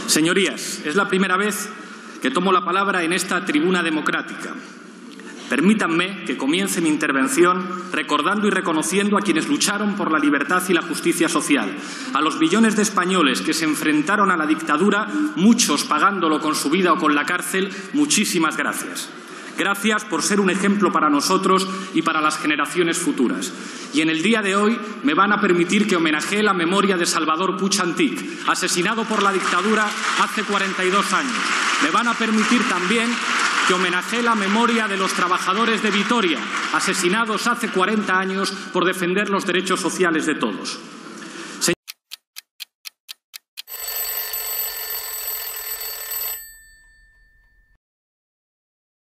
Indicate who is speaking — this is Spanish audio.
Speaker 1: Señorías, es la primera vez que tomo la palabra en esta tribuna democrática. Permítanme que comience mi intervención recordando y reconociendo a quienes lucharon por la libertad y la justicia social, a los millones de españoles que se enfrentaron a la dictadura, muchos pagándolo con su vida o con la cárcel. Muchísimas gracias. Gracias por ser un ejemplo para nosotros y para las generaciones futuras. Y en el día de hoy me van a permitir que homenajee la memoria de Salvador Puig Antich, asesinado por la dictadura hace 42 años. Me van a permitir también que homenajee la memoria de los trabajadores de Vitoria, asesinados hace 40 años por defender los derechos sociales de todos.